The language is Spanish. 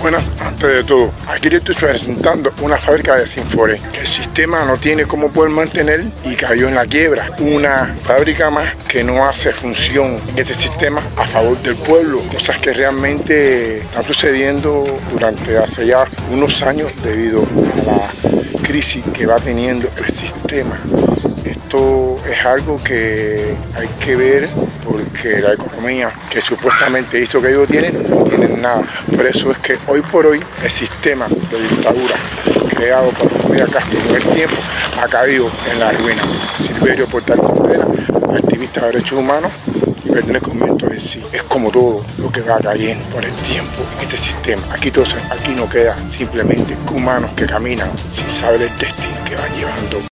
Buenas, antes de todo, aquí le estoy presentando una fábrica de Sinfore que el sistema no tiene cómo poder mantener y cayó en la quiebra. Una fábrica más que no hace función en este sistema a favor del pueblo, cosas que realmente están sucediendo durante hace ya unos años debido a la crisis que va teniendo el sistema. Esto es algo que hay que ver porque la economía que supuestamente hizo que ellos tienen, no tienen nada. Por eso es que hoy por hoy el sistema de dictadura creado por Fidel Castro en el tiempo ha caído en la ruina. Silverio Portal Contreras, activista de derechos humanos y pertenece al movimiento en sí. Es como todo lo que va cayendo por el tiempo en este sistema. Aquí no queda simplemente humanos que caminan sin saber el destino que van llevando.